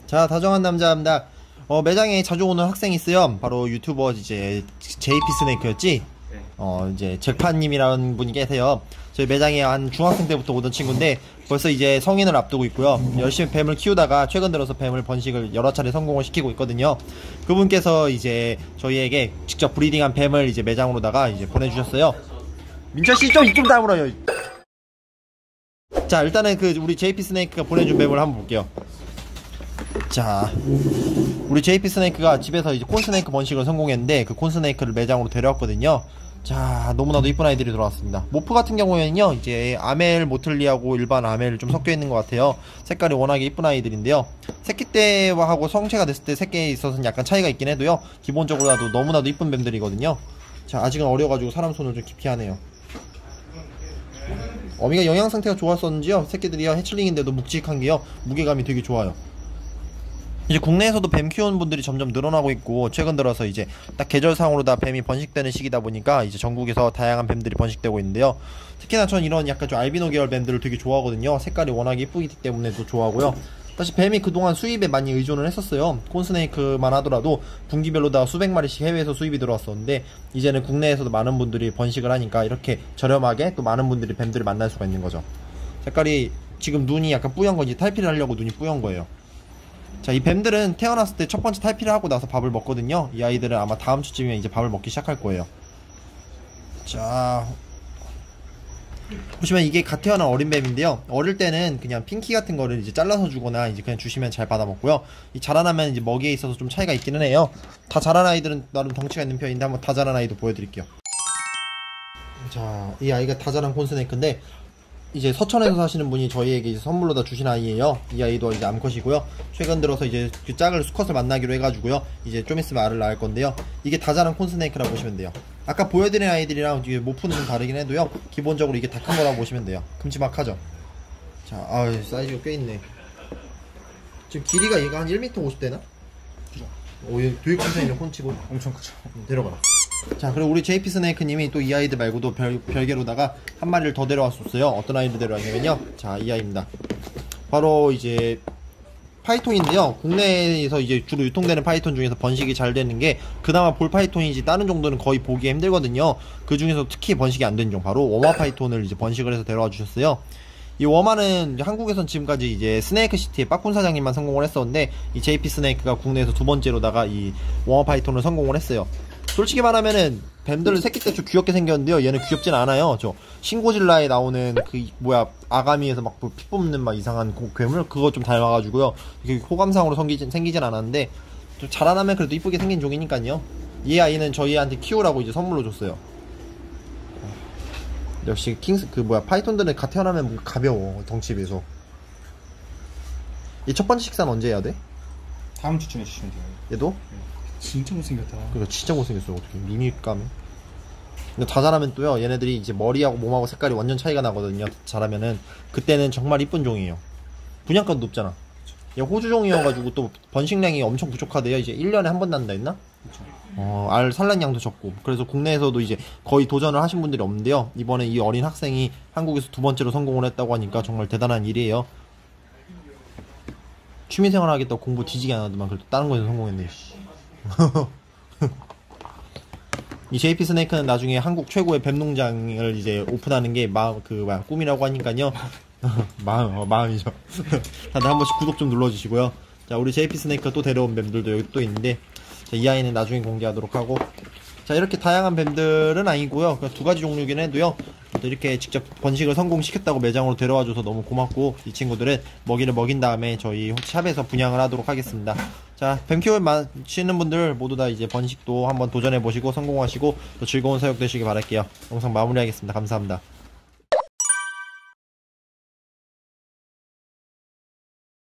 자, 다정한 남자입니다. 매장에 자주 오는 학생이 있어요. 바로 유튜버 이제 JP 스네이크였지? 이제 잭파님이라는 분이 계세요. 저희 매장에 한 중학생 때부터 오던 친구인데 벌써 이제 성인을 앞두고 있고요. 열심히 뱀을 키우다가 최근 들어서 뱀을 번식을 여러 차례 성공을 시키고 있거든요. 그분께서 이제 저희에게 직접 브리딩한 뱀을 이제 매장으로다가 이제 보내주셨어요. 민철씨 좀 이쪽 다물어요. 자, 일단은 우리 JP 스네이크가 보내준 뱀을 한번 볼게요. 자, 우리 JP 스네이크가 집에서 이제 콘스네이크 번식을 성공했는데 그 콘스네이크를 매장으로 데려왔거든요. 자, 너무나도 이쁜 아이들이 들어왔습니다. 모프 같은 경우에는요, 이제 아멜 모틀리하고 일반 아멜 좀 섞여 있는 것 같아요. 색깔이 워낙에 이쁜 아이들인데요. 새끼 때와 하고 성체가 됐을 때 새끼에 있어서는 약간 차이가 있긴 해도요, 기본적으로라도 너무나도 이쁜 뱀들이거든요. 자, 아직은 어려가지고 사람 손을 좀 깊이 하네요. 어미가 영양 상태가 좋았었는지요, 새끼들이요, 해칠링인데도 묵직한게요, 무게감이 되게 좋아요. 이제 국내에서도 뱀 키우는 분들이 점점 늘어나고 있고, 최근 들어서 이제 딱 계절상으로 다 뱀이 번식되는 시기다 보니까 이제 전국에서 다양한 뱀들이 번식되고 있는데요. 특히나 전 이런 약간 좀 알비노 계열 뱀들을 되게 좋아하거든요. 색깔이 워낙에 이쁘기 때문에 또 좋아하고요. 사실 뱀이 그동안 수입에 많이 의존을 했었어요. 콘스네이크만 하더라도 분기별로 다 수백 마리씩 해외에서 수입이 들어왔었는데 이제는 국내에서도 많은 분들이 번식을 하니까 이렇게 저렴하게 또 많은 분들이 뱀들을 만날 수가 있는 거죠. 색깔이 지금 눈이 약간 뿌연 건지 탈피를 하려고 눈이 뿌연 거예요. 자, 이 뱀들은 태어났을 때 첫 번째 탈피를 하고 나서 밥을 먹거든요. 이 아이들은 아마 다음 주쯤이면 이제 밥을 먹기 시작할 거예요. 자, 보시면 이게 갓 태어난 어린 뱀인데요. 어릴 때는 그냥 핑키 같은 거를 이제 잘라서 주거나 이제 그냥 주시면 잘 받아 먹고요. 이 자라나면 이제 먹이에 있어서 좀 차이가 있기는 해요. 다 자란 아이들은 나름 덩치가 있는 편인데 한번 다 자란 아이도 보여드릴게요. 자, 이 아이가 다 자란 콘스네이크인데 이제 서천에서 사시는 분이 저희에게 이제 선물로 다 주신 아이예요. 이 아이도 이제 암컷이고요. 최근 들어서 이제 그 짝을 수컷을 만나기로 해가지고요. 이제 좀 있으면 알을 낳을 건데요. 이게 다 자란 콘스네이크라고 보시면 돼요. 아까 보여드린 아이들이랑 이게 모프는 좀 다르긴 해도요. 기본적으로 이게 다 큰 거라고 보시면 돼요. 큼지막하죠. 자, 아유, 사이즈가 꽤 있네. 지금 길이가 얘가 한 1m 50되나? 그죠. 오, 얘 되게 큰 편이네, 콘치고. 엄청 크죠. 데려가라. 자, 그리고 우리 JP 스네이크님이 또 이 아이들 말고도 별개로다가 한 마리를 더 데려왔었어요. 어떤 아이를 데려왔냐면요. 자, 이 아이입니다. 바로 이제 파이톤인데요. 국내에서 이제 주로 유통되는 파이톤 중에서 번식이 잘 되는 게 그나마 볼 파이톤이지 다른 정도는 거의 보기 힘들거든요. 그 중에서 특히 번식이 안 되는 종 바로 워마 파이톤을 이제 번식을 해서 데려와 주셨어요. 이 워마는 한국에선 지금까지 이제 스네이크시티의 빠꾼 사장님만 성공을 했었는데 이 JP 스네이크가 국내에서 두 번째로다가 이 워마 파이톤을 성공을 했어요. 솔직히 말하면은 뱀들은 새끼 때 좀 귀엽게 생겼는데요. 얘는 귀엽진 않아요. 저 신고질라에 나오는 그 뭐야 아가미에서 막 피 뽑는 막 이상한 괴물 그거 좀 닮아가지고요. 이게 호감상으로 생기진 않았는데 좀 자라나면 그래도 이쁘게 생긴 종이니까요. 이 아이는 저희한테 키우라고 이제 선물로 줬어요. 역시 파이톤들은 갓 태어나면 뭔가 가벼워 덩치에 비해서. 이 첫 번째 식사는 언제 해야 돼? 다음 주쯤에 주시면 돼요. 얘도? 진짜 못생겼다. 그래, 진짜 못생겼어. 어떻게 미미감에. 근데 다 자라면 또요, 얘네들이 이제 머리하고 몸하고 색깔이 완전 차이가 나거든요. 자라면은 그때는 정말 이쁜 종이에요. 분양가도 높잖아. 얘 호주종이어가지고 또 번식량이 엄청 부족하대요. 이제 1년에 한 번 난다 했나? 그쵸. 알 산란량도 적고. 그래서 국내에서도 이제 거의 도전을 하신 분들이 없는데요. 이번에 이 어린 학생이 한국에서 두 번째로 성공을 했다고 하니까 정말 대단한 일이에요. 취미생활 하겠다고 공부 뒤지게 안 하더만 그래도 다른 거에서 성공했네. 이 JP 스네이크는 나중에 한국 최고의 뱀농장을 이제 오픈하는 게 꿈이라고 하니까요. 마음이죠. 다들 한 번씩 구독 좀 눌러주시고요. 자, 우리 JP 스네이크 또 데려온 뱀들도 여기 또 있는데, 자, 이 아이는 나중에 공개하도록 하고, 자, 이렇게 다양한 뱀들은 아니고요. 두 가지 종류긴 해도요. 또 이렇게 직접 번식을 성공시켰다고 매장으로 데려와줘서 너무 고맙고, 이 친구들은 먹이를 먹인 다음에 저희 샵에서 분양을 하도록 하겠습니다. 자, 뱀 키울 마시는 분들 모두 다 이제 번식도 한번 도전해보시고 성공하시고 또 즐거운 사육 되시길 바랄게요. 영상 마무리하겠습니다. 감사합니다.